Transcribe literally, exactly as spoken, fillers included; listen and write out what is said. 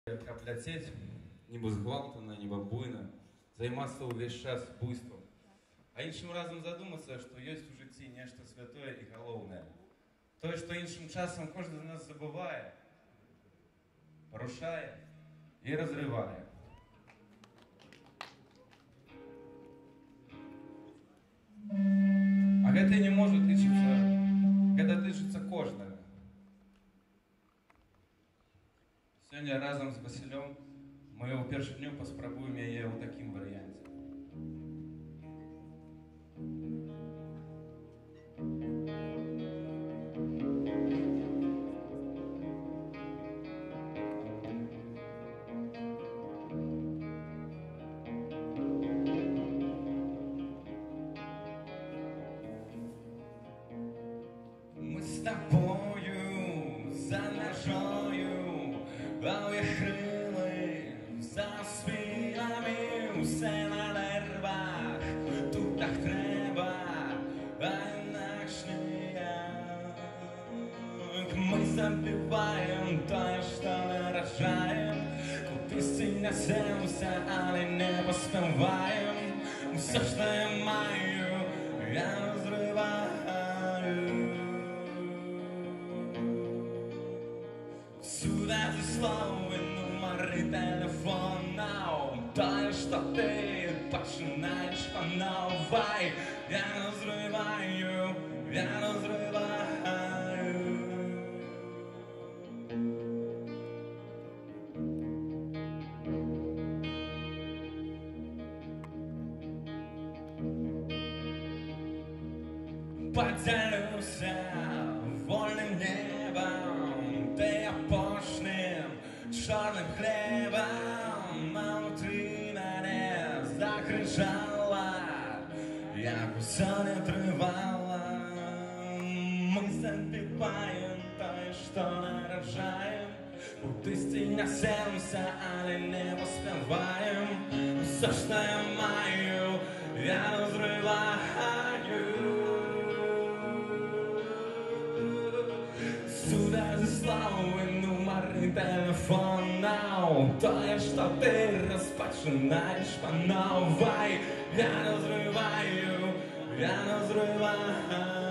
Капляцеть, ніби згвалтана, ніби буйна, займацца ўвесь час буйством. А іншым разам задумацца, што ёсць у жыцці нешта святое і галоўнае. Тое, што іншым часам кожны з нас забывае, парушае і разрывае. А гэта не можа тычыцца, гэта тычыцца кожнага. Сёння разам з Васілём мы ўпершыню паспрабуем яе ў такім варыянце. Мы з тобою за межою, вихрили за спинами, все на нервах, тут так треба, а інакше ніяк. Ми забиваємо те, що не рожаємо, кудись несемося, але не поспіваємо. Все, що я маю, я розриваю. Сюди зі слови номери телефону, те, що ти починаєш пановай. Я розриваю, я розриваю. Поділюся вольним небом, де я пошним чорним хлібом. А внутрі мене закричала, як усе не тривала. Ми забиваємо те, що не рожаємо, кудись несемося, але не поспіваємо. Все, що я маю, я розриваю. Сюди зі слови номери телефону, те, що ти розпочинаєш пановай. Я розриваю, я розриваю.